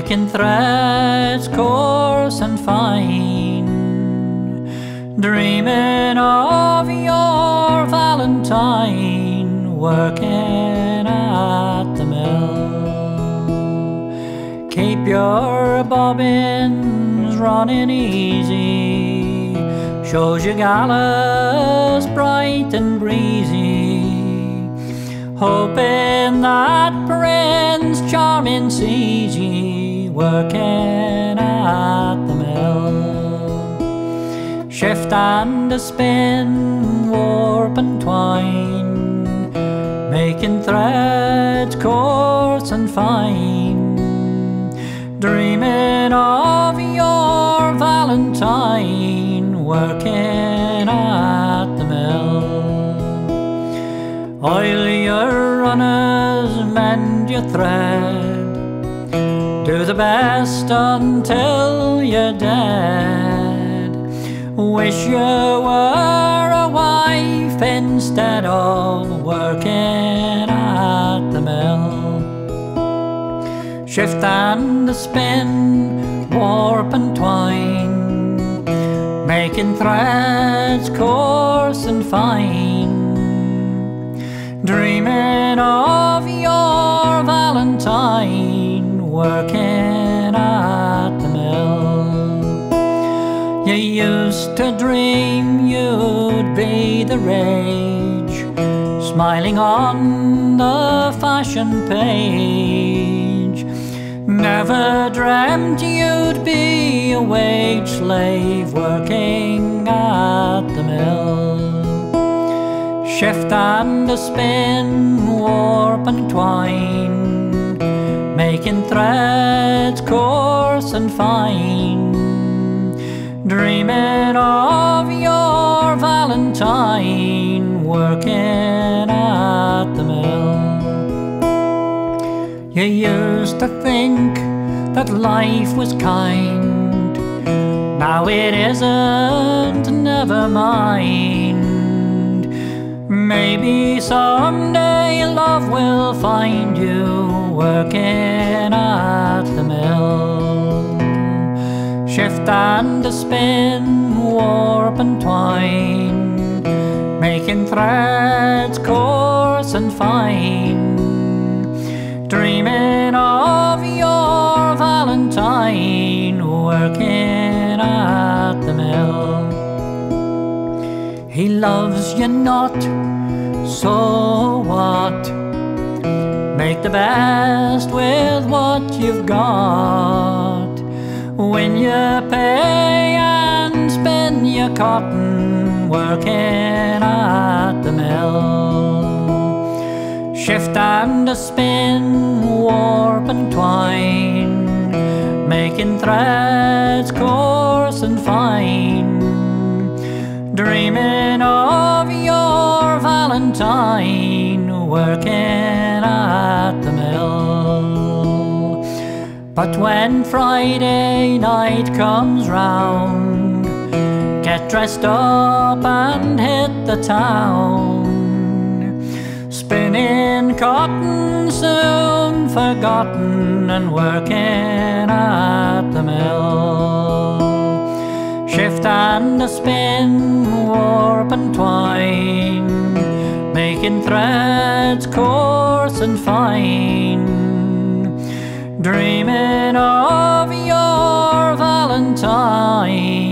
making threads coarse and fine, dreaming of your Valentine, working at the mill. Keep your bobbins running easy, shows your gallows bright and breezy, hoping that Prince Charming sees ye working at the mill. Shift and a spin, warp and twine, making threads coarse and fine, dreaming of your Valentine, working at the mill. Oil your runners, mend your thread, do the best until you're dead. Wish you were a wife instead of working at the mill. Shift and a spin, warp and twine, making threads coarse and fine, dreaming of your Valentine, working at the mill. You used to dream you'd be the rage, smiling on the fashion page. Never dreamt you'd be a wage slave, working at the mill. Shift and a spin, warp and twine, making threads coarse and fine, dreaming of your Valentine, working at the mill. You used to think that life was kind, now it isn't, never mind. Maybe someday love will find you working at the mill. Shift and a spin, warp and twine, making threads coarse and fine, dreaming of your Valentine, working at the mill. He loves you not, so what? Make the best with what you've got. When you pay and spend your cotton, working at the mill. Shift and a spin, warp and twine, making threads coarse and fine, dreaming of your Valentine, working at the mill. But when Friday night comes round, get dressed up and hit the town, spinning cotton soon forgotten and working at the mill. Shift and a spin, warp and twine, making threads coarse and fine, dreaming of your Valentine,